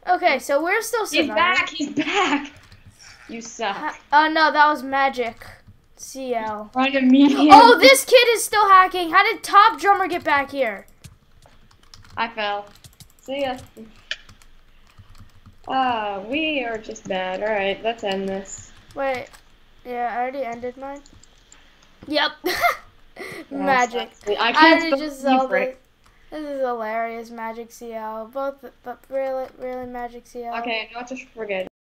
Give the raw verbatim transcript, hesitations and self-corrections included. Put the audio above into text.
Okay, so we're still He's surviving. back. He's back. You suck. Oh uh, no, that was magic. C L. Trying to meet him. Oh, this kid is still hacking. How did Top Drummer get back here? I fell. See ya. Ah, we are just bad. All right, let's end this. Wait. Yeah, I already ended mine. Yep. Yeah, Magic. I I can't already just believe solved it. it. This is hilarious, Magic C L. Both, but really, really Magic C L. Okay, not just forget.